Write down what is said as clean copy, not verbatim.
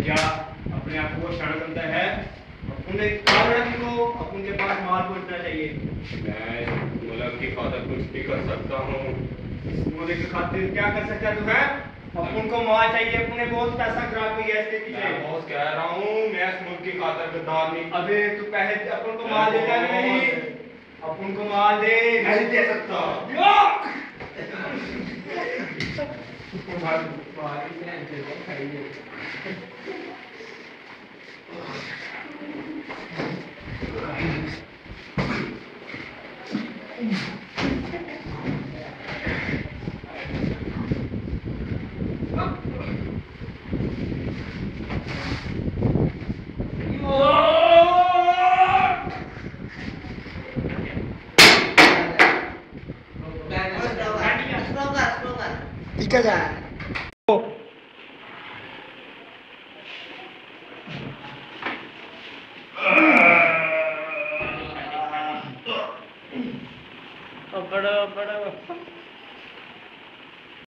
क्या अपने आप को क्षण करता है? अपन एक कारण को अपन के पास माल पहुंचना चाहिए। मैं मुल्क की खातिर कुछ भी कर सकता हूँ। इस मुल्क की खातिर क्या कर सकता तू है? अपन को माल चाहिए, अपने बहुत पैसा खराब हो गया इसके पीछे। मैं बॉस कह रहा हूँ, मैं इस मुल्क की खातिर गद्दार नहीं। अबे तू पैसे अपन को माल देता नहीं, अपन को माल दे। नहीं दे सकता। Tiga dah. बड़ा